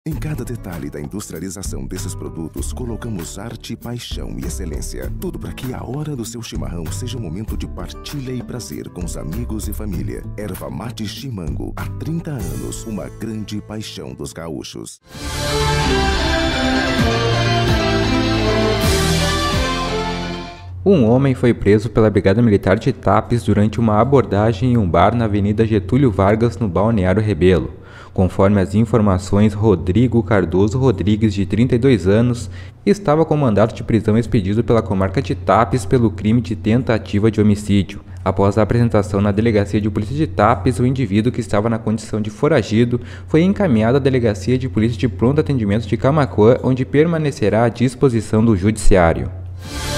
Em cada detalhe da industrialização desses produtos, colocamos arte, paixão e excelência. Tudo para que a hora do seu chimarrão seja um momento de partilha e prazer com os amigos e família. Erva Mate Chimango, há 30 anos, uma grande paixão dos gaúchos. Um homem foi preso pela Brigada Militar de Tapes durante uma abordagem em um bar na Avenida Getúlio Vargas, no Balneário Rebelo. Conforme as informações, Rodrigo Cardoso Rodrigues, de 32 anos, estava com mandado de prisão expedido pela comarca de Tapes pelo crime de tentativa de homicídio. Após a apresentação na Delegacia de Polícia de Tapes, o indivíduo, que estava na condição de foragido, foi encaminhado à Delegacia de Polícia de Pronto Atendimento de Camaquã, onde permanecerá à disposição do Judiciário.